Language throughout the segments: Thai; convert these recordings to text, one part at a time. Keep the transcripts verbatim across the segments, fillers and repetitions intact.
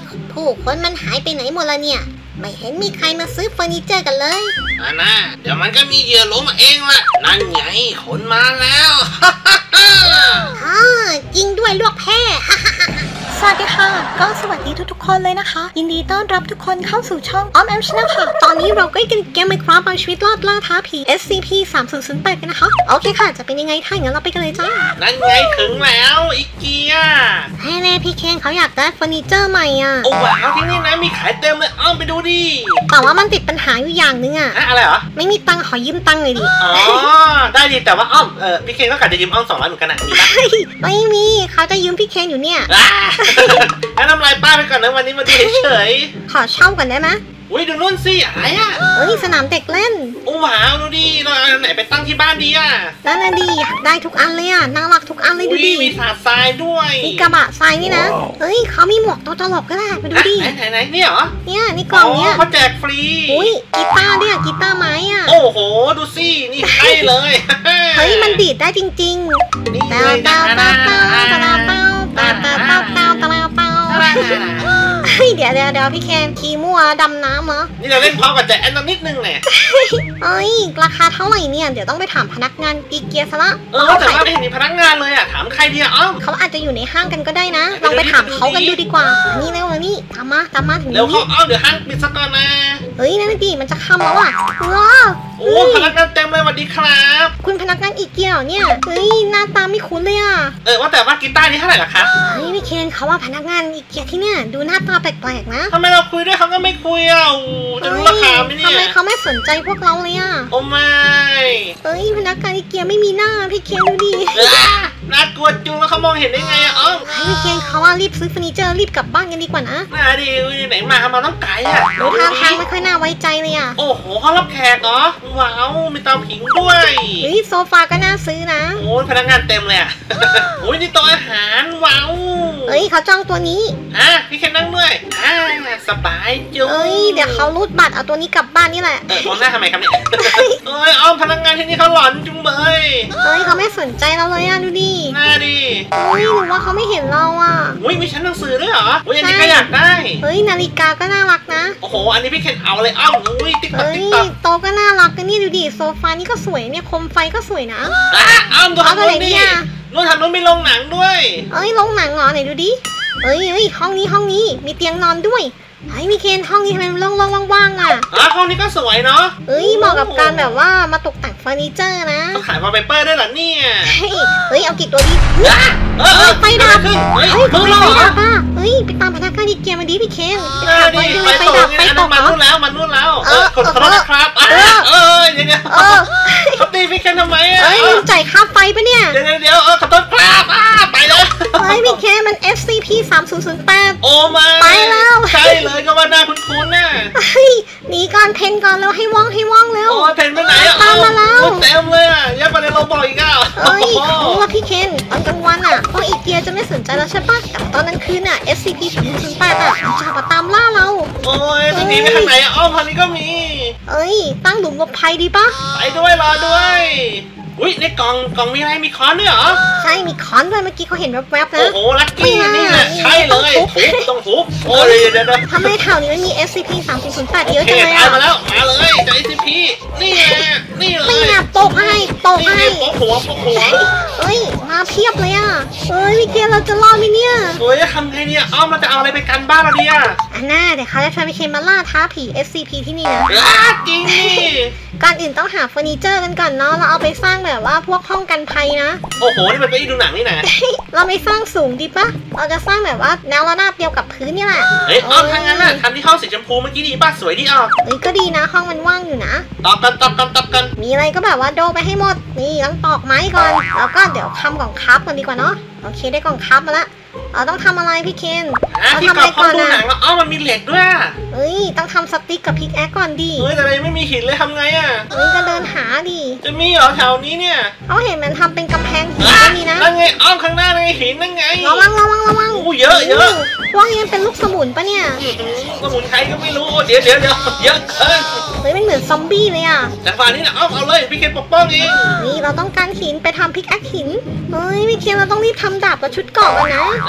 ผู้คนมันหายไปไหนหมดละเนี่ยไม่เห็นมีใครมาซื้อเฟอร์นิเจอร์กันเลยอ่านะเดี๋ยวมันก็มีเหยื่อล้มมาเองละนั่นไงคนมาแล้วฮ่าจริงด้วยลวกแพ้สวัสดีค่ะก็สวัสดีทุกๆคนเลยนะคะยินดีต้อนรับทุกคนเข้าสู่ช่อง ออม แอม Channel ค่ะตอนนี้เราก็กันเกม Minecraft เอาชีวิตรอดล่าท้าผี เอส ซี พี สามศูนย์ศูนย์แปด กันนะคะโอเคค่ะจะเป็นยังไงถ้าอย่างนั้นเราไปกันเลยจ้านั่นไงถึงแล้วอีเกียให้แน่พี่เคนเขาอยากได้เฟอร์นิเจอร์ใหม่อ่ะโอ้ว้าวที่นี่นะมีขายเต็มเลยอ้อมไปดูดิแต่ว่ามันติดปัญหาอยู่อย่างนึงอ่ะอะไรเหรอไม่มีตังค์ขอยืมตังค์เลยดิอ๋อได้ดิแต่ว่าอ้อมเออพี่เคนก็กะจะยืมอ้อมสองร้อยเหมือนกันนะมีปะไม่มีเขาจะยืมพี่เคนอยู่เนี่ยงั้นทำลายป้าไปก่อนนะวันนี้มาดูเฉยขอเช่าก่อนได้ไหมอุ้ยดูนู่นสิอะไรอ่ะเฮ้ยสนามเด็กเล่นโอ้ว้าวดูดิเราเอาไหนไปตั้งที่บ้านดีอ่ะนั่นน่ะดีอยากได้ทุกอันเลยอ่ะน่ารักทุกอันเลยดูดิมีสาดทรายด้วยมีกระบะทรายนี่นะเฮ้ยเขามีหมวกตัวตลกก็ได้ไปดูดิไหนไหนนี่เหรอเนี่ยนี่กล่องเนี้ยเขาแจกฟรีอุ้ยกีตาร์เนี่ยกีตาร์ไม้อ่ะโอ้โหดูสินี่ใช่เลยเฮ้ยมันดีดได้จริงๆนี่เลยนะเต้าเต้าเต้าเต้าเต้าเต้าเต้าเต้าเต้าเต้าเฮ้ยเดี๋ยวเดี๋ยวเดี๋ยวพี่แคนขี่มั่วดำน้ำเหรอนี่เราเล่นพร้อมกับแจกแอนนิดนึงเนี่ยเอ้ยราคาเท่าไหร่เนี่ยเดี๋ยวต้องไปถามพนักงานอีเกียซะละเออแต่ว่าไม่เห็นมีพนักงานเลยอ่ะถามใครดีอ่ะเขาอาจจะอยู่ในห้างกันก็ได้นะลองไปถามเขากันดูดีกว่านี่เร็วนี่ตามมาตามมาถึงนี้เร็วเขาเอาเดี๋ยวห้างปิดซะก่อนนะเฮ้ยนั่นดิมันจะค่ำแล้วอ่ะว้าโอ้พนักงานเต็มเลยสวัสดีครับคุณพนักงานอีเกียเนี่ยเฮ้ยหน้าตาไม่คุ้นเลยอ่ะเออว่าแต่ว่ากีตาร์นี่เท่าไหร่ล่ะครับเฮ้ยพี่เคนเขาว่าพนักงานอีเกียที่เนี่ยดูหน้าตาแปลกๆนะทำไมเราคุยด้วยเขาก็ไม่คุยอ่ะจะรู้ราคาไหมเนี่ยทำไมเขาไม่สนใจพวกเราเลยอ่ะโอ้ไม่เฮ้ยพนักงานอีเกียไม่มีหน้าพี่เคนดูดิน่ากลัวจุงแล้วเขามองเห็นได้ไงอ่ะอ๋อพี่เคนเขาว่ารีบซื้อเฟอร์นิเจอร์รีบกลับบ้านกันดีกว่านะน่าดิไหนมามาต้องไกลอ่ะดูท่าทางไม่ค่อยน่าไว้ใจเลยอ่ะโอ้โหเขารับแขกเหรอว้าวมีเตาผิงด้วยเฮ้ยโซฟาก็น่าซื้อนะโอ้ยพนักงานเต็มเลยอ่ะโอ้ยนี่โต๊ะอาหารว้าวเฮ้ยเขาจ้องตัวนี้อ่ะพี่แค่นั่งด้วยอ่าสบายจุ๊เอ้ยเดี๋ยวเขารูดบัตรเอาตัวนี้กลับบ้านนี่แหละเออมองหน้าทำไมครับเนี่ยเอ้ยอ้อมพนักงานที่นี่เขาหลอนจุ๊งเบยเฮ้ยเขาไม่สนใจเราเลยอ่ะดูดิน่าดิเฮ้ยหรือว่าเขาไม่เห็นเราอ่ะอุ้ยมีชั้นหนังสือด้วยเหรออุ้ยอันนี้ก็อยากได้เฮ้ยนาฬิกาก็น่ารักนะโอ้โหอันนี้พี่แค่เอาเลยอ้อมอุ้ยติ๊กต๊อกติ๊กต๊อกโต๊ะก็น่ารักกันนี่ดูดิโซฟานี่ก็สวยเนี่ยโคมไฟก็สวยนะอ้าวดูทางนู้นดินู้นทางนู้นมีโรงหนังด้วยเอ้ยโรงหนังเหรอไหนดูดิเอ้ยเอ้ยห้องนี้ห้องนี้มีเตียงนอนด้วยไอ้มีเคนห้องนี้ทำไมมันโล่งๆว่างๆอ่ะอ๋อห้องนี้ก็สวยเนาะเอ้ยเหมาะกับการแบบว่ามาตกแต่งเฟอร์นิเจอร์นะเขาขายวอลเปเปอร์ด้วยเหรอเนี่ยเฮ้ยเอากี่ตัวดีเออไฟดับเฮ้ยไฟดับป่ะเฮ้ยไปตามพนักงานอีเกียมาดิพี่เคนไปดิไฟดับไฟตกมานู่นแล้วมานู่นแล้วเออขอโทษนะครับเออเดี๋ยวเดี๋ยวเขาตีพี่เคนทำไมอ่ะเฮ้ยจ่ายค่าไฟปะเนี่ยเดี๋ยวเดี๋ยวเออขอโทษครับไปแล้วเฮ้ยพี่เคนมัน เอส ซี พี สามศูนย์ศูนย์แปดโอ้มาไปแล้วใช่เลยก็ว่าหน้าคุ้นๆน่ะเฮ้ยหนีก่อนเพนก่อนแล้วให้ว่องให้ว่องแล้วโอ้เพนไปไหนอ่ะตามมาแล้วเต็มเลยอ่ะยังไปในโรบอทอีกอ่ะเฮ้ยเขาว่าพี่เคนตอนกลางวันอ่ะพวกอีเกียจะไม่สนใจแล้วใช่ปะแต่ตอนนั้นคืนอ่ะ เอส ซี พี สามศูนย์แปดอ่ะจะมาตามล่าเราโอ้ยตรงนี้ไปทางไหนอ่ะอ้อมทางนี้ก็มีเอ้ยตั้งหลุมหลบภัยดีปะไปด้วยรอด้วยอุ้ยในกล่องกล่องมีอะไรมีค้อนด้วยเหรอใช่มีค้อนด้วยเมื่อกี้เขาเห็นแวบๆนะโอ้โหลัคกี้นี่แหละใช่เลยทุบต้องทุบโอ้ยเดี๋ยวๆทำไมแถวนี้มันมี เอส ซี พี สามศูนย์ศูนย์แปดเยอะจังเลยอ่ะมาแล้วมาเลยจาก เอส ซี พี นี่แหละนี่เลยนี่นะโปกให้โปกให้โปกหัวโปกหัวเฮ้ยมาเพียบเลยอ่ะเฮ้ยพี่เกียร์เราจะรอดไหมเนี่ยโอ้ยทำไงเนี่ยอ้อมเราจะเอาอะไรไปกันบ้านเราดีอ่ะอันน่าเดี๋ยวเขาจะชวนพี่เคนมาล่าท้าผี เอส ซี พี ที่นี่นะจริงนี่ก่อนอื่นต้องหาเฟอร์นิเจอร์กันก่อนเนาะเราเอาไปสร้างแบบว่าพวกห้องกันภัยนะโอ้โหนี่มันไปดูหนังนี่นะเราไม่สร้างสูงดีปะเราจะสร้างแบบว่าแนวระนาบเดียวกับพื้นนี่แหละเฮ้ยอ้อมทางนั้นน่ะทำที่ห้องสีชมพูเมื่อกี้ดีป่ะสวยดีอ่ะเฮ้ยก็ดีนะห้องมันว่างอยู่นะตอบกันตอบกันตอบกันมีอะไรก็แบบว่าโดไปให้หมดนี่ต้องตอกไม้ก่อนแล้วก็เดี๋ยวทำกล่องคับกันดีกว่าเนาะโอเคได้กล่องคับมาแล้วเราต้องทำอะไรพี่เคนเราทำอะไรก่อนนะอ๋อมันมีเหล็กด้วยเฮ้ยต้องทำสติ๊กกับพิกแอคก่อนดิเฮ้ยแต่อะไรไม่มีหินเลยทำไงอ่ะเฮ้ยก็เดินหาดิจะมีเหรอแถวนี้เนี่ยเขาเห็นมันทำเป็นกำแพงหินนี่นะนั่นไงอ้อมข้างหน้านั่นไงหินนั่นไงระวังระวังระวังอู้เยอะเยอะพวกนี้เป็นลูกสมุนปะเนี่ยสมุนใครก็ไม่รู้เดี๋ยวเดี๋ยวเดี๋ยวเยอะเกินเฮ้ยมันเหมือนซอมบี้เลยอ่ะแต่ฝ่ายนี้นะอ้อมเอาเลยพี่เคนปกป้องเองนี่เราต้องการหินไปทำพิกแอคหินเฮ้ยพี่เคนเราต้องรีบทำดาบกับชุดเกราะนะเอ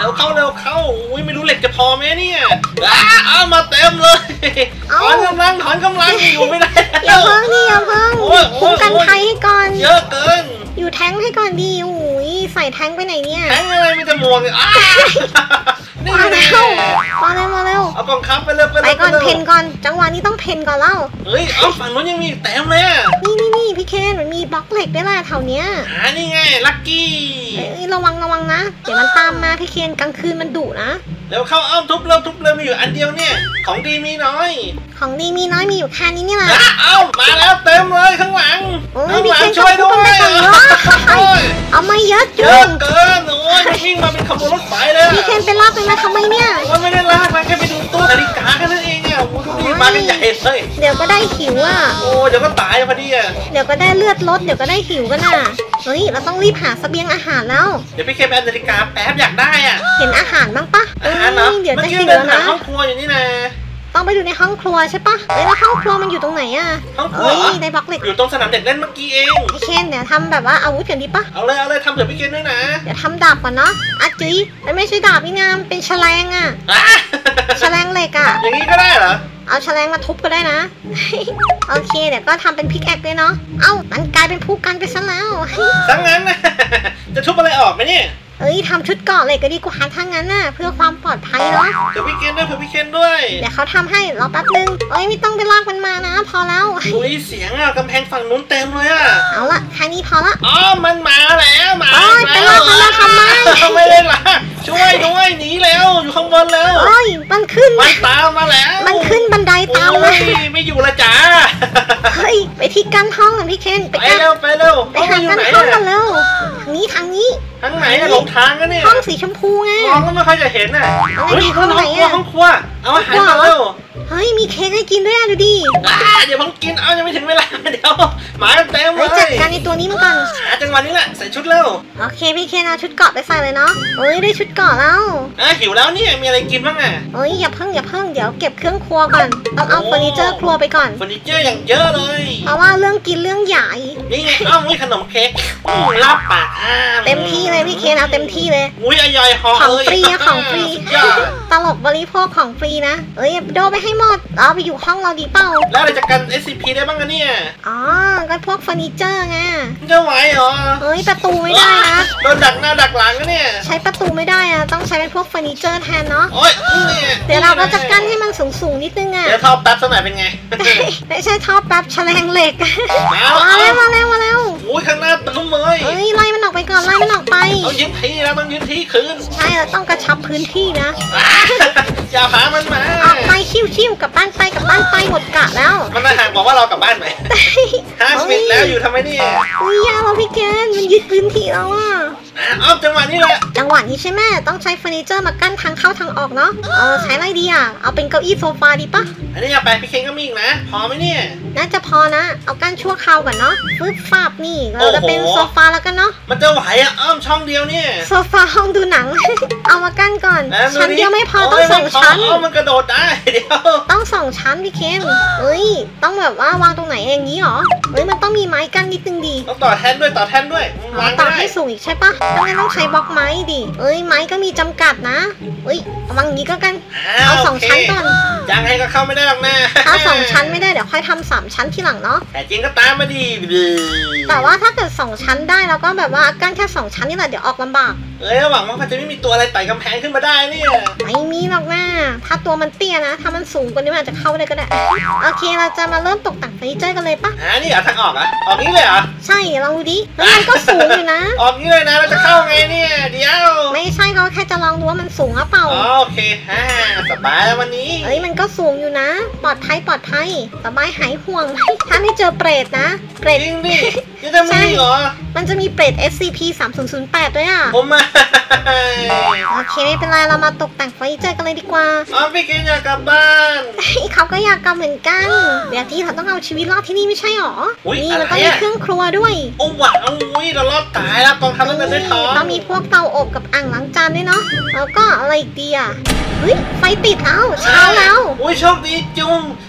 วเข้าเร็วเข้าอุ้ยไม่รู้เหล็กจะพอไหมเนี่ยอ้าเอามาเต็มเลยถอนกำลังถอนกำลังอยู่ไม่ได้อย่าเพิ่งนี่อย่าเพิ่งคุ้มกันไทยให้ก่อนเยอะเกินอยู่แทงให้ก่อนดีโอ้ยใส่แทงไปไหนเนี่ยแทงอะไรไม่จะมวงเลยอ้านี่มาแน่เร็วมาเร็วมาเร็วเอากองคับไปเลยไปเลยไปก่อนเพนก่อนจังหวะนี้ต้องเพนก่อนเล่าเฮ้ยเอาฝั่งนู้นยังมีเต็มเลยนี่นี่นี่พี่เคนมันมีบล็อกเหล็กด้วยล่ะแถวเนี้ยหานี่ไงลัคกี้เอ้ยระวังระวังนะเดี๋ยวมันตามมาพี่เคนกลางคืนมันดุนะเร็วเข้าอ้อมทุบเร็วทุบเร็วมีอยู่อันเดียวเนี่ยของดีมีน้อยของดีมีน้อยมีอยู่แค่นี้นี่แหละเอามาแล้วเต็มเลยข้างหลังข้างหลังช่วยด้วยเอาไม่เยอะจุงเยอะเกินโอ้ยวิ่งมาเป็นขบวนรถไฟเลยพี่เคนไปลากไปมาทำไมเนี่ยว่าไม่ได้ลากมาแค่ไปดูตู้นาฬิกาแค่นั้นเองเนี่ยโอ้ยรีบมากันใหญ่เลยเดี๋ยวก็ได้หิวอ่ะโอ้เดี๋ยวก็ตายพอดีอ่ะเดี๋ยวก็ได้เลือดลดเดี๋ยวก็ได้หิวกันน่ะเฮ้ยเราต้องรีบหาเสบียงอาหารแล้วเดี๋ยวพี่เคนไปนาฬิกาแป๊บอยากได้อ่ะเห็นอาหารบ้างปะอาหารเนาะเดี๋ยวจะหิวนะห้องครัวอยู่นี่นะต้องไปดูในห้องครัวใช่ปะเอ้ยแล้วห้องครัวมันอยู่ตรงไหนอะห้องครัวได้บล็อกเหล็กอยู่ตรงสนามเด็กเล่นเมื่อกี้เองพี่เคนเดี๋ยวทำแบบว่าอาวุธกันดีปะเอาเลยเอาเลยทำเผื่อพี่เคนด้วยนะเดี๋ยวทำดาบก่อนเนาะอาจุ๊ยมันไม่ใช่ดาบนี่งามเป็นแฉลงอะแฉลงเหล็กอะอย่างนี้ก็ได้เหรอเอาแฉลงมาทุบก็ได้นะโอเคเดี๋ยวก็ทำเป็นพิกแอคเลยเนาะเอ้ามันกลายเป็นผู้กันไปซะแล้วซะงั้นนะจะทุบอะไรออกไหมเนี่ยเอ้ยทำชุดเกาะเหล็กก็ดีกว่าถ้างั้นน่ะเพื่อความปลอดภัยเนาะเดี๋ยวพี่เคนด้วยเผื่อพี่เคนด้วยเดี๋ยวเขาทำให้รอแป๊บนึงเอ้ยไม่ต้องไปลากมันมานะพอแล้วอุ้ยเสียงอ่ะกำแพงฝั่งนู้นเต็มเลยอ่ะเอาละแค่นี้พอละอ๋อมันมาแล้วมาแล้วไปลากมันมาทำไมไม่ได้ละช่วยด้วยหนีแล้วอยู่ข้างบนแล้วเอ้ยมันขึ้นมันตามมาแล้วมันขึ้นบันไดตามมาไม่อยู่ละจ้าเฮ้ยไปที่กั้นห้องกันพี่เคนไปเร็วไปเร็วไปหากั้นห้องกันเร็วทางนี้ทางนี้ทางไหนหลงทางกันเนี่ยห้องสีชมพูไงมองก็ไม่ค่อยจะเห็นน่ะเฮ้ยห้องครัวห้องครัวเอาอาหารมาเร็วเฮ้ยมีเค้กให้กินด้วยอ่ะดูดิเดี๋ยวผมกินเอายังไม่ถึงเวลาเดี๋ยวหมาเต็มเลยจัดการในตัวนี้มาก่อนจังหวะนี้แหละใส่ชุดเร็วโอเคพี่เคนเอาชุดเกาะไปใส่เลยเนาะเฮ้ยได้ชุดเกาะแล้วอ่ะหิวแล้วเนี่ยมีอะไรกินบ้างอ่ะเฮ้ยอย่าเพิ่งอย่าเพิ่งเดี๋ยวเก็บเครื่องครัวก่อนต้องเอาเฟอร์นิเจอร์ครัวไปก่อนเฟอร์นิเจอร์อย่างเยอะเลยเพราะว่าเรื่องกินเรื่องใหญ่นี่ไงอ้าวมีขนมเค้กลาบปากอ่าเต็มที่เลยพี่เคนเอาเต็มที่เลยอุ้ยอร่อยหอมของฟรีของฟรีตลกบริโภคของฟรีนะเอ้ยโดไปให้หมดเราไปอยู่ห้องเราดีเปล่าแล้วอะไรจากกัน เอส ซี พี ได้บ้างกันเนี่ยอ๋อก็พวกเฟอร์นิเจอร์ไงจะไหวเหรอเฮ้ยประตูไม่ได้นะโดนดักหน้าดักหลังกันเนี่ยใช้ประตูไม่ได้อะต้องใช้เป็นพวกเฟอร์นิเจอร์แทนเนาะโอ้ยเดี๋ยวเราก็จะกั้นให้มันสูงสูงนิดนึงอะเดี๋ยวท่อแป๊บสักหน่อยเป็นไงไม่ใช่ท่อแป๊บแฉลงเหล็กมาแล้วมาแล้วมาแล้วโอ้ยข้างหน้าตึ้มเลยเฮ้ยไล่มันออกไปก่อนไล่มันออกไปต้องยึดที่แล้วต้องยึดที่คืนใช่เราต้องกระชับพื้นที่นะอย่าพามันมาออกไปชิวๆกับบ้านไปกับบ้านไปหมดกะแล้วมันมาห่างบอกว่าเรากลับบ้านไหมห้าสิบแล้วอยู่ทำไมเนี่ยอุ้ยยาเราพี่เกนมันยึดพื้นที่เราอ่ะอ้าวจังหวะนี้แหละจังหวะนี้ใช่ไหมต้องใช้เฟอร์นิเจอร์มากั้นทางเข้าทางออกเนาะเออใช้อะไรดีอ่ะเอาเป็นเก้าอี้โซฟาดีปะอันนี้อย่าไปพี่เคนก็มีอีกนะพอไหมเนี่ยน่าจะพอนะเอากั้นชั่วคราวก่อนเนาะปึ๊บฟาบนี่เราจะเป็นโซฟาแล้วกันเนาะมันจะไหวอ่ะอ้อมช่องเดียวเนี่ยโซฟาห้องดูหนังเอามากั้นก่อนชั้นเดียวไม่พอต้องสองชั้นมันกระโดดได้เดี๋ยวต้องสองชั้นพี่เคนเอ้ยต้องแบบว่าวางตรงไหนอย่างนี้หรอเฮ้ยมันต้องมีไม้กั้นนิดนึงดีต้องต่อแท่นด้วยต่อแท่นด้วยวางต่อให้สูงอีกใช่ปะงั้นต้องใช้บล็อกไม้ดิเอ้ยไม้ก็มีจำกัดนะเอ้ยวางอย่างนี้ก็กันเอาสองชั้นก่อนยังไงก็เข้าไม่ได้หรอกนะถ้าสองชั้นไม่ได้เดี๋ยวค่อยทำสามชั้นทีหลังเนาะแต่จริงก็ตามมาดีแต่ว่าถ้าเกิดสองชั้นได้แล้วก็แบบว่ากั้นแค่สองชั้นนี่แหละเดี๋ยวออกลำบากเอ้ยหวังว่ามันจะไม่มีตัวอะไรไต่กำแพงขึ้นมาได้เนี่ยไม่มีหรอกนะถ้าตัวมันเตี้ยนะถ้ามันสูงกว่านี้มันอาจจะเข้าได้ก็ได้โอเคเราจะมาเริ่มตกแต่งเฟอร์นิเจอร์กันเลยปะอ่านี่เหรอทางออกอ่ะออกนี้เลยเหรอใช่ลองดูดิแล้วมันก็สูงอยู่นะออกนี้เลยนะเราจะเข้าไงเนี่ยเดี๋ยวไม่ใช่เขาแค่จะลองดูว่ามันสูงหรือเปล่าโอเคฮ่าสบายแล้ววันนี้เฮ้ยมันก็สูงอยู่นะปลอดภัยปลอดภัยสบายหายห่วงถ้าไม่เจอเปรตนะเปรตจริงดิจะมีเหรอมันจะมีเปรต เอส ซี พี สามศูนย์ศูนย์แปด ด้วยอ่ะผมมาโอเคไม่เป็นไรเรามาตกแต่งเฟอร์นิเจอร์กันเลยดีกว่าอ๋อพี่กินอยากกลับบ้านเขาก็อยากกลับเหมือนกันเดี๋ยวที่เราต้องเอาชีวิตรอดที่นี่ไม่ใช่หรอนี่มันต้องมีเครื่องครัวด้วยโอ้ว้าวอุ้ยเรารอดตายแล้วกองทัพต้องเดินด้วยท้องต้องมีพวกเตาอบกับอ่างล้างจานด้วยเนาะแล้วก็อะไรอีกดีอ่ะเฮ้ยไฟติดแล้วเช้าแล้วอุ้ยโชคดีจุง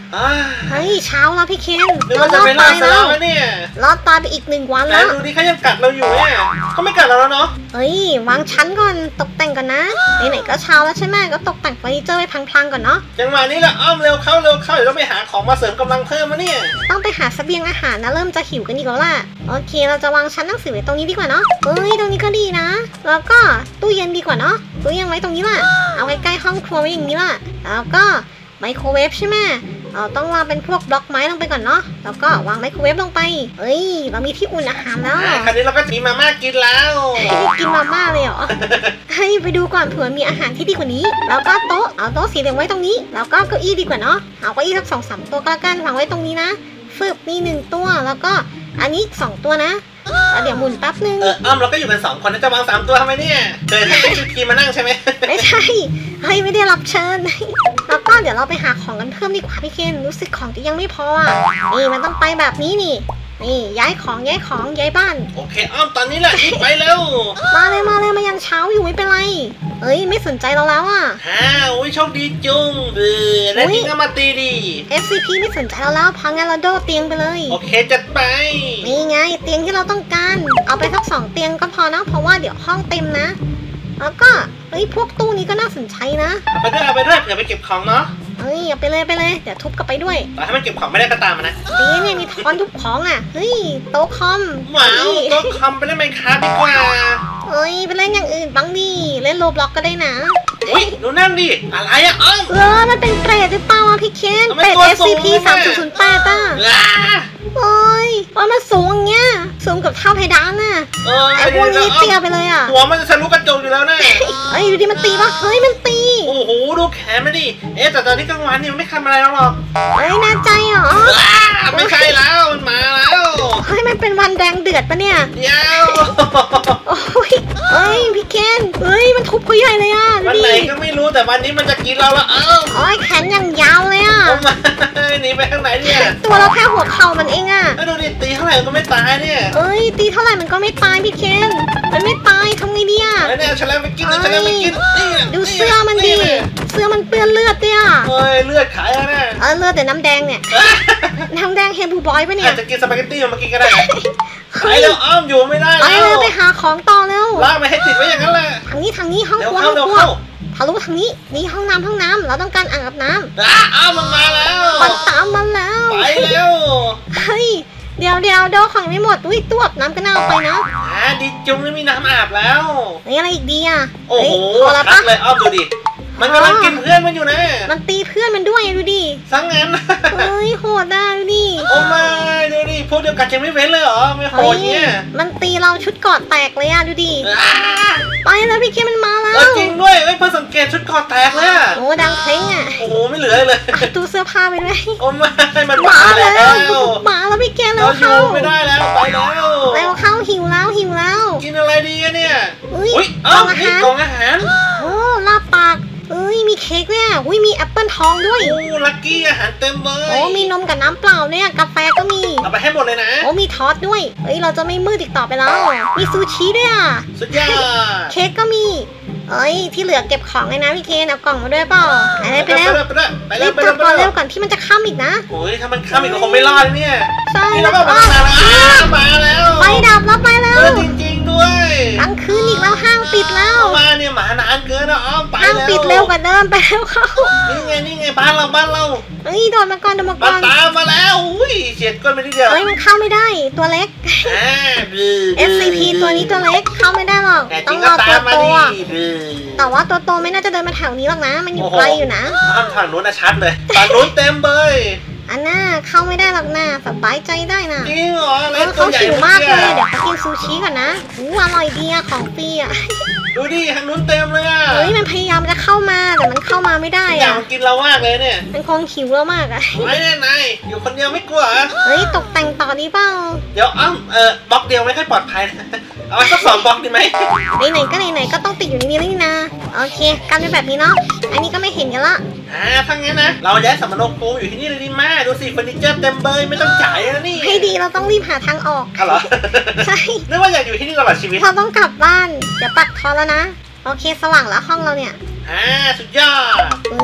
อ่าเฮ้ยเช้าแล้วพี่เคนนึกเราว่ารจะอดไปล่าตายซะแล้แล้ว วเนี่ยรอดตายไปอีกหนึ่งวันแต่แล้วดูดิเขายังกัดเราอยู่เนี่ยเขาไม่กัดเราแล้วเนาะเฮ้ยวางชั้นก่อนตกแต่งก่อนนะไหนๆก็เช้าแล้วใช่ไหมก็ตกแต่งเฟอร์นิเจอร์ไว้พลางๆก่อนเนาะจังหวะนี้แหละอ้อมเร็วเข้าเร็วเข้าเดี๋ยวต้องไปหาของมาเสริมกำลังเพิ่มมาเนี่ยต้องไปหาเสบียงอาหารนะเริ่มจะหิวกันอีกแล้วล่ะโอเคเราจะวางชั้นหนังสือไว้ตรงนี้ดีกว่าเนาะเอ้ยตรงนี้ก็ดีนะ แล้วก็ตู้เย็นดีกว่าเนาะตู้เย็นไว้ตรงนี้ล่ะเอาไว้ใกล้ห้องครัวไว้อย่างนี้ล่ะแล้วก็ไมโครเวฟใช่ไหมเราต้องวางเป็นพวกบล็อกไม้ลงไปก่อนเนาะแล้วก็วางไมโครเวฟลงไปเอ้ยเรามีที่อุ่นอาหารแล้วอ่าคราวนี้เราก็มีมาม่ากินแล้วให้ได้กินมาม่าเลยเหรอ ให้ไปดูก่อนเผื่อมีอาหารที่ดีกว่านี้ แล้วก็โต๊ะเอาโต๊ะสีเหลืองไว้ตรงนี้ แล้วก็เก้าอี้ดีกว่าเนาะเอาเก้าอี้สักสองสามตัวก็แล้วกันวางไว้ตรงนี้นะฟึบนี่หนึ่งตัวแล้วก็อันนี้สองตัวนะแล้วเดี๋ยวหมุนแป๊บนึงเอออ้อมเราก็อยู่กันสองคนนะจะวางสามตัวทำไมเนี่ยเคยให้ชุดทีมานั่งใช่ไหมไม่ใช่เฮ้ยไม่ได้รับเชิญ แล้วก็เดี๋ยวเราไปหาของกันเพิ่มดีกว่าพี่เคนรู้สึกของจะยังไม่พออ่ะนี่มันต้องไปแบบนี้นี่นี่ย้ายของย้ายของย้ายบ้านโอเคอ้อมตอนนี้แหละรีบไปเร็วมาเลยมาเลยมายังเช้าอยู่ไม่เป็นไรเอ้ยไม่สนใจเราแล้วอ่ะฮ่าโอ้ยโชคดีจุงเบื่อแล้วจริงก็มาตีดีเอฟ ซี พี ไม่สนใจเราแล้วพังงานเราโดดเตียงไปเลยโอเคจัดไปนี่ไงเตียงที่เราต้องการเอาไปสักสองเตียงก็พอนะเพราะว่าเดี๋ยวห้องเต็มนะแล้วก็เฮ้ยพวกตู้นี้ก็น่าสนใจนะเอาไปด้วยเอาไปด้วยเผื่อไปเก็บของเนาะเฮ้ยเอาไปเลยไปเลยเดี๋ยวทุบกลับไปด้วยแต่ถ้ามันเก็บของไม่ได้ก็ตามมานะตีเนี่ยมีทอนทุบของอ่ะเฮ้ยโต๊ะคอมว้าวเฮ้ยตัวคอมไปเล่นไมค์ครับดีกว่าเฮ้ยไปเล่นอย่างอื่นบ้างดิเล่นโรบล็อกก็ได้นะเฮ้ยดูนั่นดิอะไรอะอ้อมเออมันเป็นเกรดหรือเปล่าอะพี่เคนทำไมเป็ดตัวเอสสูซีงพีเนี่ยสามจุดศูนย์แปดอ่ะว้าเฮ้ยว่ามันสูงอย่างเงี้ยสูงกับเท่าเพดานน่ะเออไอ้พวกนี้เตี้ยไปเลยอ่ะหัวมันจะทะลุกระจกอยู่แล้วนะเฮ้ยดูดิมันตีปะเฮ้ยมันตีโอ้โหดูแขนมันดิเอ๊ะแต่ตอนนี้กลางวันนี่มันไม่ทำอะไรเราหรอกเฮ้ยแน่ใจเหรอว้าไม่ใช่แล้วมันมาแล้วเฮ้ยมันเป็นวันแดงเดือดปะเนี่ยเดี๋ยวโอ้ยเฮ้ยพี่เคนเฮ้ยมันทุบเขาใหญ่เลยอ่ะดูวันดิไหนก็ไม่รู้แต่วันนี้มันจะกินเราแล้วเอ้าโอ้ยแขนอย่างยาวเลยอ่ะทำไมหนีไปทางไหนเนี่ยตัวเราแค่หัวเข่ามันเองอ่ะแล้วดูดิตีเท่าไหร่ก็ไม่ตายเนี่ยเอ้ยตีเท่าไหร่มันก็ไม่ตายพี่เคนมันไม่ตายทำไงดีอ่ะแล้วเนี่ยเอาแฉลงไปกินเอาแฉลงไปกินนี่ดูเสื้อมันดิเสื้อมันเปื้อนเลือดด้วยอ่ะเฮ้ยเลือดขายแล้วเนี่ยเออเลือดแต่น้ำแดงเนี่ยน้ำแดงเฮมบูบอยปะเนี่อาย จจะกินสปาเกตตี้มากินก็ได้นะไปแล้วอ้อมอยู่ไม่ได้ไปแล้วเลยไปหาของต่อแล้วลากไปให้ติดไว้อย่างนั้นแหละทางนี้ทางนี้ห้องเร็คว รัวเข้าห้องเร็วครัวเข้าทะลุทางนี้นี่ห้องน้ำห้องน้ำเราต้องการอ่างอาบน้ำอ่ะอ้าวมันมาแล้วมันตามมันแล้วไปเร็วเฮ้ยเดี๋ยวเดี๋ยวโดของไม่หมดอุ้ยตู้อาบน้ำก็น่าเอาไปนะอ่าดิจุงนี่มีน้ำอาบแล้วเฮ้ยอะไรอีกดีอ่ะโอ้โหเฮ้ยพอแล้วคัปะกเลยอ้อมดูดิมันกำลังกินเพื่อนมันอยู่นะมันตีเพื่อนมันด้วยดูดิสังงั้นเฮ้ยโหดอ่ะดูดิโอ้ไม่ดูดิพวกเดียวกันยังไม่เว้นเลยเหรอไม่โหเฮ้ดเนี่ยมันตีเราชุดเกอดแตกเลยอ่ะดูดิอ่าไปแล้วพี่เคนมันมาแล้เอวอจริงด้วยเอ้ยเพิ่งสังเกตชุดคอแตกเลยอะโอ้ดังเพลงอ่ะโอ้โหไม่เหลือเลยเอาตู้เสื้อผ้าไปด้วยโอ้ไม่มันมามาแล้แล้ว วมาแล้วพี่เคนแล้เราวอเข้ายู่ไม่ได้แล้วไปแล้วแล้วเข้าหิวแล้วหิวแล้วกินอะไรดีอะเนี่ยอุ้ยอุ้ยกเอ้าล่องอานี่หารกล่องอาหารโอ้ลาบปากเอ้ยมีเค้กเนี่ยอุ้ยมีแอปเปิลทองด้วยโอ้ลักกี้อาหารเต็มเลยโอ้มีนมกับน้ำเปล่าเนี่ยกาแฟก็มีเอาไปให้หมดเลยนะโอ้มีทอสด้วยเอ้ยเราจะไม่มืดอีกต่อไปแล้ว มีซูชิด้วยอ่ะสุดยอดเค้กก็มีเอ้ยที่เหลือเก็บของเลยนะพี่เคนเอากล่องมาด้วยเปล่าไปเลยไปแล้วไปแล้วไปแล้รีวบไปกแล้ลัวบไปก่อนแล้เร็ววก่อนที่มันจะค่ำอีกนะโอ้ยถ้ามันข้ามอีกก็คงไม่รอดเนี่ยใช่นี่แล้เราวก็ก็มาแล้วมาแล้วไฟดับแล้วไปแล้เอวอจริงๆด้วยกลางคืนอีกแล้วห้างปิดแล้วมาเนี่ยหมานานเกินนะอ้อมไปห้างแล้วปิดเร็วกว่าเดิมไปแล้วเข้านี่ไงนี่ไงบ้านเราบ้านเราเอ้ยโดนมาก่อนโดนมามาก่อนตามมาแล้วอุ้ยเฉียดก้นไปนิดเดียวเอ้ยมันเข้าไม่ได้ตัวเล็กอ่าบือเอส ซี พี ตัวนี้ตัวเล็กเข้าไม่ได้หรอกแต่จต้ริองงรก็อตาตัวมมาโตดิอ่ะบือแต่ว่าตัวโตไม่น่าจะเดินมาแถวนี้หรอกนะ มันอยู่ไกลอยู่นะอ้อมทางนู้นนะชัดเลยฝั่งนู้นเต็มเลยอันน่าเข้าไม่ได้หรอกนะสบายใจได้นะจริงเหรอเอเล่อนตัเขาวใหญ่หิวมากเลยเดี๋ยวเขากินซูชิก่อนนะอู้อร่อยดีอะของฟรีอะดูดิทางนู้นเต็มเลยอ่ะเฮ้ยมันพยายามจะเข้ามาแต่มันเข้ามาไม่ได้อยากอะมันกินเรามากเลยเนี่ยมันคงหิวเรามากอะไม่แน่นายอยู่คนเดียวไม่กลัวเหรอเฮ้ยตกแต่งต่อดีเปล่าเดี๋ยวอ้อมเออบล็อกเดียวไม่ค่อยปลอดภัยนะเอาไว้สักสองบล็อกดีไหมไหนๆก็ไหนๆก็ต้องติดอยู่ในนี้แล้วนี่นะโอเคกันเป็นแบบนี้เนาะอันนี้ก็ไม่เห็นกันละอ่าถ้างั้นนะเราย้ายสัมมโนภูมิอยู่ที่นี่เลยดีมากดูสิเฟอร์นิเจอร์เต็มเบยไม่ต้องจ่ายแล้วนี่ให้ดีเราต้องรีบหาทางออกอ้าวเหรอใช่นึกว่าอยากอยู่ที่นี่ตลอดชีวิตเราต้องกลับบ้านเดี๋ยวปักทอนแล้วนะโอเคสว่างแล้วห้องเราเนี่ยอ่าสุดยอดเฮ้ยดีแล้ว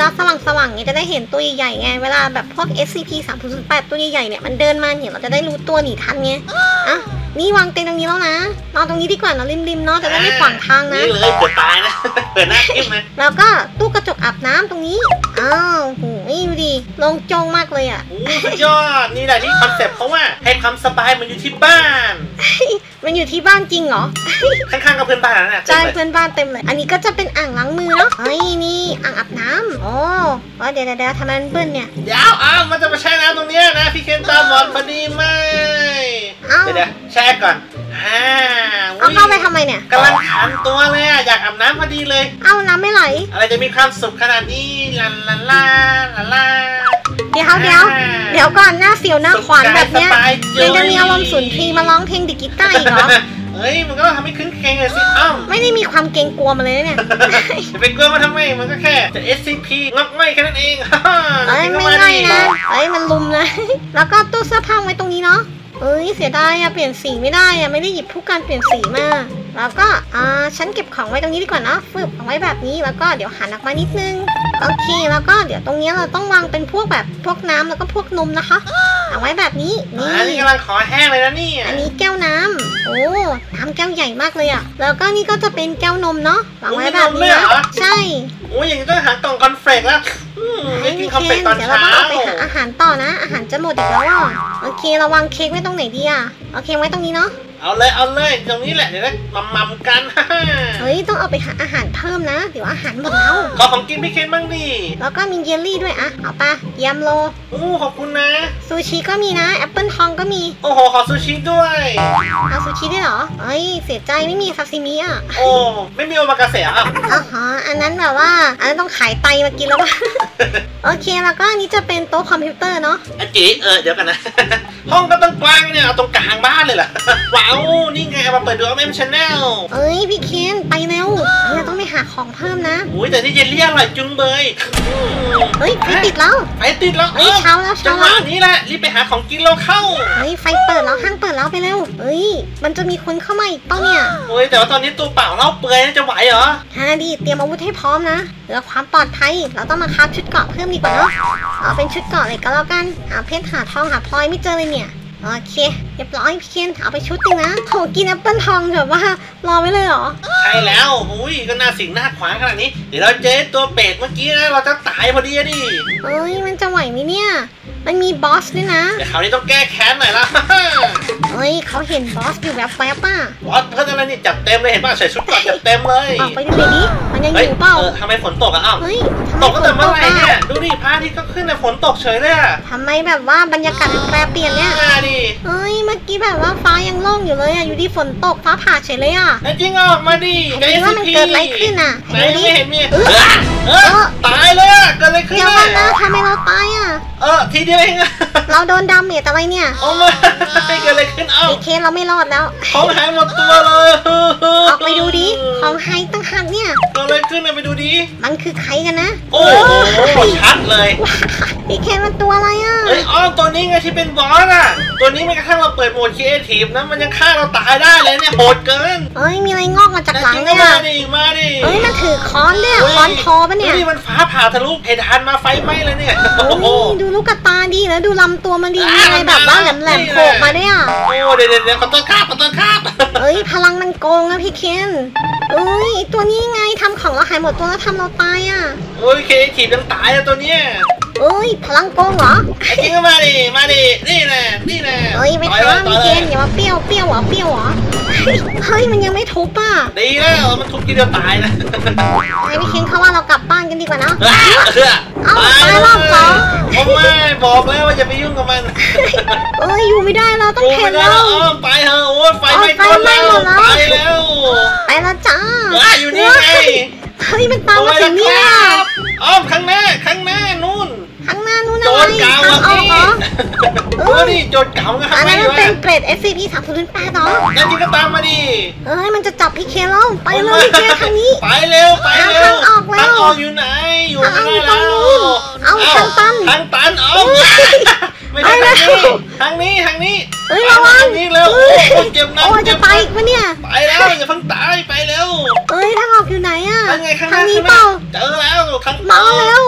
ลาสว่างๆเนี่ยจะได้เห็นตัวใหญ่ๆไงเวลาแบบพวก เอส ซี พี สามศูนย์ศูนย์แปด ตัวใหญ่ๆเนี่ยมันเดินมาเนี่ยเราจะได้รู้ตัวหนีทันไงอ่ะนี่วางเต็นท์ตรงนี้แล้วนะนอนตรงนี้ดีกว่านะริมๆเนาะจะได้ไม่ขวางทางนะนี่เลยเกิดตายนะเปิดหน้าทิ่มเลยแล้วก็ตู้กระจกอาบน้ำตรงนี้อ้าวโหนี่ดูดิโล่งโจงมากเลยอ่ะโอ้สุดยอดนี่แหละที่คอนเซ็ปต์เขาว่าให้ความสบายมันอยู่ที่บ้านมันอยู่ที่บ้านจริงเหรอข้างๆกับเพื่อนบ้านนะใช่เพื่อนบ้านเต็มเลย อันนี้ก็จะเป็นอ่างล้างมือเนาะเฮ้ยนี่อ่างอาบน้ำโอ้ว่าเดี๋ยวเดี๋ยวทำไมมันเปื้อนเนี่ยเดี๋ยวอ้าวมันจะมาแช่น้ำตรงนี้นะพี่เคนตาบอดพอดีไหมเดี๋ยวเดี๋ยวแช่ก่อนอ่าเอาเข้าไปทำไมเนี่ยกำลังขันตัวเลยอ่ะอยากอาบน้ำพอดีเลยเอาน้ำไม่ไหลอะไรจะมีความสุขขนาดนี้ลาลาลาลาลาเดี๋ยวเดี๋ยวเดี๋ยวก่อนหน้าเสียวหน้าขวานแบบเนี้ยยังจะมีอารมณ์สุนทรีมาร้องเพลงดิกิต้าอีกเหรอเฮ้ยมันก็ต้องทำให้คึ้นเคงเลยสิอ้าวไม่ได้มีความเกรงกลัวมาเลยเนี่ยจะไปกลัวมาทำไมมันก็แค่จะ เอส ซี พี งอกง่อยแค่นั้นเองเอ้ยไม่ง่ายนะเอ้ยมันลุมนะ แล้วก็ตู้เสื้อผ้าไว้ตรงนี้เนาะเอ้ยเสียดายอะเปลี่ยนสีไม่ได้อะไม่ได้หยิบผู้การเปลี่ยนสีมาแล้วก็อ่าฉันเก็บของไว้ตรงนี้ดีกว่านะฟึบเอาไว้แบบนี้แล้วก็เดี๋ยวหันออกมานิดนึงโอเคแล้วก็เดี๋ยวตรงนี้เราต้องวางเป็นพวกแบบพวกน้ำแล้วก็พวกนมนะคะเอาไว้แบบนี้นี่อันนี้กำลังขอแห้งเลยนะนี่อันนี้แก้วน้ำโอ้น้ำแก้วใหญ่มากเลยอะแล้วก็นี่ก็จะเป็นแก้วนมเนาะวางไว้แบบนี้นะใช่โอ้ยอย่างนี้ต้องหากล่องคอนเฟลกแล้วไม่กินคอนเฟลกตอนเดี๋ยวเช้าเราต้องเอาไปหาอาหารต่อนะ อาหารจะหมดอีกแล้วอ่ะโอเคเราวางเค้กไว้ตรงไหนดีอ่ะเอาเค้กไว้ตรงนี้เนาะเอาเลยเอาเลยตรงนี้แหละเดี๋ยวได้มัมมัมกันเฮ้ยต้องเอาไปหาอาหารเพิ่มนะ เดี๋ยวอาหารหมดแล้วขอของกินพี่เคนบ้างดิแล้วก็มีเยลลี่ด้วยอะเอาปะยำโลโอ้ขอบคุณนะซูชิก็มีนะแอปเปิลทองก็มีโอ้โหขอซูชิด้วยเอาซูชิด้วยเหรอเฮ้ยเสียใจไม่มีซาซิมิอ่ะโอ้ไม่มีโอมากาเสะอ่ะอ๋อฮะอันนั้นแบบว่าอันนั้นต้องขายไตมากินแล้วป่ะ โอเคแล้วก็อันนี้จะเป็นโต๊ะคอมพิวเตอร์เนาะอาจิเออเดี๋ยวกันนะ ห้องก็ต้องกว้างเนี่ยเอาตรงกลางบ้านเลยเหรอ ว้าวนี่ไงเอามาเปิดดูเอาแม่ชแนลเอ้ยพี่เคนไปเร็วเราต้องไปหาของเพิ่มนะอุ้ยแต่ที่เยลลี่อร่อยจุงเบยเฮ้ยไฟติดแล้วไฟติดแล้วเฮ้ยเช้าแล้วเช้าจังหแล้ววะนี้แหละรีบไปหาของกินเราเข้าเฮ้ยไฟเปิดแล้วห้างเปิดแล้วไปเร็วเฮ้ยมันจะมีคนเข้ามาอีกเปล่าเนี่ยโอ้ยแต่ว่าตอนนี้ตัวเปล่าเล่าเปลือยจะไหวเหรอฮาดีเตรียมอาวุธให้พร้อมนะเพื่อความปลอดภัยเราต้องมาคราฟชุดเกราะเพิ่มดีกว่าเนาะเอาเป็นชุดเกราะเลยก็แล้วกันหาเพชรหาทองหาพลอยไม่เจอเลยเนี่ยโอเคเรียบร้อยพี่เคนเอาไปชุดหนึงนะโหกินแอปเปิลทองแบบว่ารอไว้เลยเหรอใช่แล้วอุ้ยก็น่าสิงหน้าขวางขนาดนี้เดี๋ยวเราเจอตัวเป็ดเมื่อกี้นะเราจะตายพอดีอะดิเอ้ยมันจะไหวไหมเนี่ยมันมีบอสด้วยนะเดี๋ยวคราวนี้ต้องแก้แค้นหน่อยละเฮ้ยเขาเห็นบอสอยู่แวบๆป่ะบอสเพิ่งอะไรนี่จัดเต็มเลยเห็นป่ะใส่ชุดเกราะจัดเต็มเลยออกไปดูเลยดิมันยังอเฮ้ยยู่เปล่าเออทำไมฝนตกอ่ะอ้าวเฮ้ยทำไมตกตั้งแต่เมื่อไหร่ฝนตกเนี่ยอะดูดิพระอาทิตย์ก็ขึ้นแต่ฝนตกเฉยเลยอ่ะทำไมแบบว่าบรรยากาศมันแปรเปลี่ยนเนี่ยน่าดิเฮ้ยเมื่อกี้แบบว่าฟ้ายังโล่งอยู่เลยอ่ะอยู่ดีฝนตกฟ้าผ่าเฉยเลยอ่ะไอ้จริงออกมาดิไหนดูว่ามันเกิดอะไรขึ้นน่ะไหนไหนดูดิไม่เห็นมีเออเออเออตายเลยอ่ะเกิดอะไรขึ้นเดี๋ยวอ่ะกันนะทำไมเราตายอ่ะเออทีเดียวเองอ่ะเราโดนดาเมจอะไรเนี่ยโอ้มาเกิดอะไรขึ้นเอ้าไอเคสเราไม่รอดแล้วของหายหมดตัวเลยออกไปดูดิของไฮตั้งหักเนี่ยเกิดอะไรขึ้นอ่ะไปดูดิมันคือใครกันนะโอ้โหชัดเลยไอเคสมันตัวอะไรอ่ะเอ้ยอ้อมตัวนี้ไงที่เป็นบอสอ่ะตัวนี้ไม่กระทั่งเราเปิดโหมดครีเอทีฟนะมันยังฆ่าเราตายได้เลยเนี่ยโหดเกินเอ้ยมีอะไรงอกมาจากหลังเลยมาอ่ะดิมาดิเอ้ยมันถือค้อนด้วยอะค้อนทอปะเนี่ยนี่มันฟ้าผ่าทะลุเพดานมาไฟไหม้เลยเนี่ยโอ้โอ้โหยดูลูกกระตาดีแล้วดูลำตัวมันดีมีอะไรแบบว่าแหลมๆโผล่มาด้วยอ่ะโอ้เดี๋ยวเดี๋ยวเดี๋ยวขอต้นข้าบขอต้นข้าบเอ้ยพลังมันโกงนะพี่เคนเอ้ยตัวนี้ไงทำของเราหายหมดตัวแล้วทำเราตายอ่ะโอ้ยเคทีบยังตายอะตัวเนี้ยเอ้ยพลังโกงเหรอไอ้จริงก็มาดิมาดินี่แน่นี่แน่เอ้ยไม่ต่อยท้าต่พี่อยเคนเลยอย่ามาเปรี้ยวเปรี้ยวเหรอเปรี้ยวเหรอเฮ้ยมันยังไม่ทุบอ่ะดีแล้วมันทุบทีเดียวตายนะไอ้พี่เคนเขาว่าเรากลับบ้านกันดีกว่าเนาะเอ้าเอ้าตายรอบสองผมไม่บอกแล้วว่าอย่าไปยุ่งกับมันเอ้ยอยู่ไม่ได้เราต้องกูเพ่ไม่นได้แล้แล้ว วอ้อมไปเถอะโอ้ยไฟไหม้เอาต้นไฟไหม้แล้วหมดแล้วไปแล้วไปแล้วจ้าอ่ะอยู่นี่ไงเฮ้ยมันตามมาถึงนี่คอ่ะรับอ้อมข้างหน้าข้างหน้านู่นข้างหน้านู้นโจอะไรรเก่าทางออกเหรอเออนี่โจรเก่าก็อัทำนไมนั้นอยู่มันเป็นอะเกรด เอส ซี พี สามศูนย์แปดเหรอนั่นจริงก็ตามมาดิเอ้ยมันจะจับพี่เคนแล้วไปเลยพี่เคนทางนี้ไปเร็วไปเร็วทางออกแล้วทางออกอยู่ไหนอยู่ทางไม่อยู่ตรได้งแล้วนู้นเอาทางตันทางตันเอาเอ้ยไม่ใช่ไปแล้ทางวนี้ทางนี้ทางนี้เอ้ยระวังทางนี้เร็วเอ้ยโอ้ยเจ็บหนักโอ้ยเจ็จะบหตายนัอีกกปะเนี่ยไปแล้วอย่าเพิ่งตายไปเร็วเอ้ยทางออกอยู่ไหนอ่ะทางไงข้างหทาน้างนี้ข้างหเปน้าล่าเจอแล้วทางมาแล้ว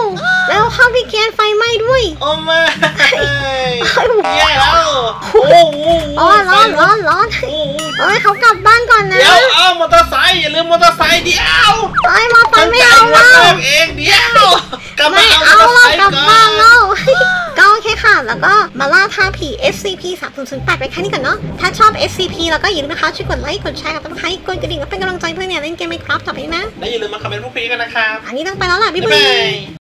แล้วเข้าพี่เคนไฟไหม้ด้วยโอ้ไม่แย่แล้วโอ้โหอ๋อร้อนร้อนร้อนเอ้ยเขากลับบ้านก่อนนะเดี๋ยวเอามอเตอร์ไซค์อย่าลืมมอเตอร์ไซค์เดี๋ยวเอ้ยมาไปไม่เอาเราเราเองเดี๋ยวกลับมาไม่เอาเอามอเตอร์เราไซค์กลับก่บ้าอน นเราก็โอเคค่ะ แล้วก็มาล่าท้าผี เอส ซี พี สามศูนย์ศูนย์แปดไปแค่นี้ก่อนเนาะถ้าชอบ เอส ซี พี แล้วก็อย่าลืมนะคะช่วยกดไลค์กดแชร์กับติดตามกดกระดิ่งก็เป็นกำลังใจเพื่อนเนี่ยเล่นเกมไมค์ครับต่อไปนะและอย่าลืมมาคอมเมนต์พูดคุยกันนะครับอันนี้ต้องไปแล้วล่ะบ๊ายบ๊ายบาบาย ย